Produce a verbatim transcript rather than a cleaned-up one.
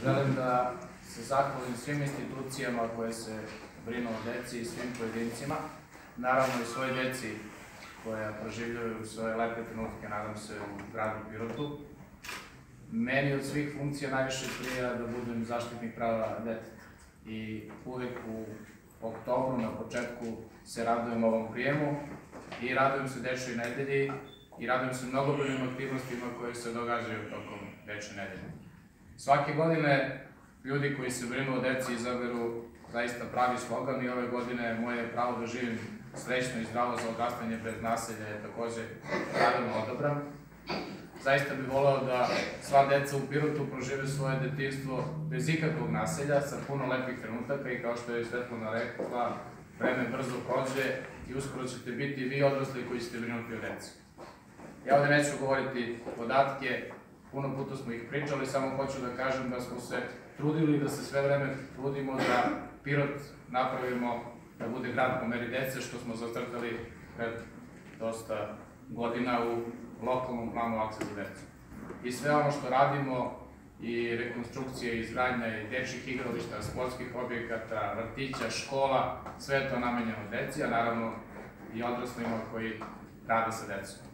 Želim da se zahvalim svim institucijama koje se brinu o deci i svim pojedincima, naravno i svoje deci koja proživljaju svoje lepe trenutke, nadam se, u gradu Pirotu. Meni od svih funkcija najviše prija da budem zaštitnik prava deteta i uvek u oktobru na početku se radujem ovom prijemu i radujem se Dečjoj nedelji i radujem se mnogobrojnim aktivnostima koje se događaju tokom Dečje nedelje. Svake godine ljudi koji se brinu o deci izaberu zaista pravi slogan i ove godine moje pravo da živim srećno i zdravo za odrastanje bez nasilja je takođe pravilno odabran. Zaista bih voleo da sva deca u Pirotu prožive svoje detinjstvo bez ikakvog nasilja, sa puno lepih trenutaka i kao što je Svetlana rekla, vreme brzo prođe i uskoro ćete biti vi odrasli koji ćete brinuti o deci. Ja ovde neću govoriti podatke, puno puta smo ih pričali, samo hoću da kažem da smo se trudili da se sve vreme trudimo da Pirot napravimo da bude grad po meri dece, što smo zacrtali pred dosta godina u lokalnom planu akcije za decu. I sve ono što radimo, i rekonstrukcije, izgradnja i dečjih igrališta, sportskih objekata, vrtića, škola, sve je to namenjeno deci, a naravno i odraslima koji rade sa decom.